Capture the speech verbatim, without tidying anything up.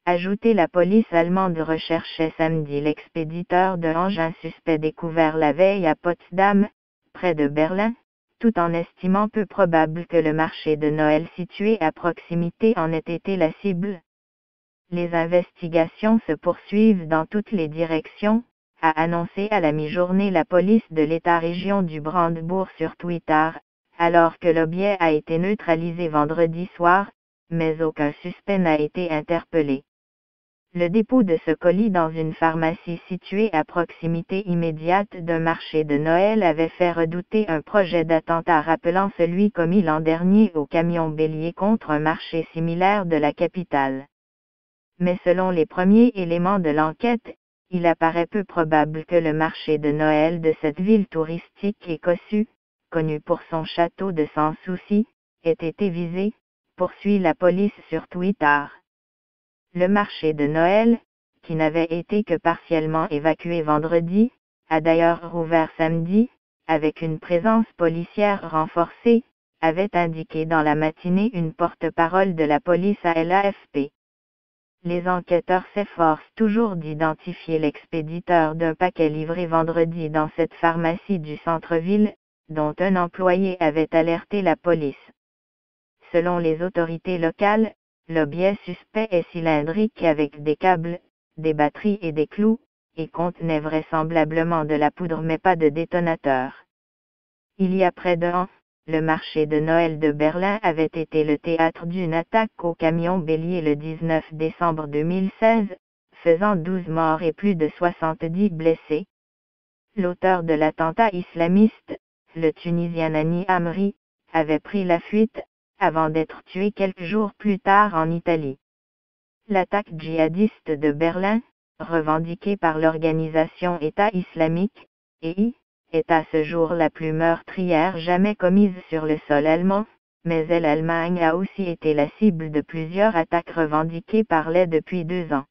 Ajouté, la police allemande recherchait samedi l'expéditeur de engins suspect découvert la veille à Potsdam, près de Berlin, tout en estimant peu probable que le marché de Noël situé à proximité en ait été la cible. Les investigations se poursuivent dans toutes les directions, a annoncé à la mi-journée la police de l'État-région du Brandebourg sur Twitter, alors que l'objet a été neutralisé vendredi soir, mais aucun suspect n'a été interpellé. Le dépôt de ce colis dans une pharmacie située à proximité immédiate d'un marché de Noël avait fait redouter un projet d'attentat rappelant celui commis l'an dernier au camion bélier contre un marché similaire de la capitale. Mais selon les premiers éléments de l'enquête, il apparaît peu probable que le marché de Noël de cette ville touristique et cossue, connu pour son château de Sans Souci, ait été visé, poursuit la police sur Twitter. Le marché de Noël, qui n'avait été que partiellement évacué vendredi, a d'ailleurs rouvert samedi, avec une présence policière renforcée, avait indiqué dans la matinée une porte-parole de la police à l'A F P. Les enquêteurs s'efforcent toujours d'identifier l'expéditeur d'un paquet livré vendredi dans cette pharmacie du centre-ville, dont un employé avait alerté la police. Selon les autorités locales, l'objet suspect est cylindrique avec des câbles, des batteries et des clous, et contenait vraisemblablement de la poudre mais pas de détonateur. Il y a près d'un an, le marché de Noël de Berlin avait été le théâtre d'une attaque au camion bélier le dix-neuf décembre deux mille seize, faisant douze morts et plus de soixante-dix blessés. L'auteur de l'attentat islamiste, le Tunisien Hani Amri, avait pris la fuite, avant d'être tué quelques jours plus tard en Italie. L'attaque djihadiste de Berlin, revendiquée par l'organisation État islamique, E I, est à ce jour la plus meurtrière jamais commise sur le sol allemand, mais l'Allemagne a aussi été la cible de plusieurs attaques revendiquées par l'E U depuis deux ans.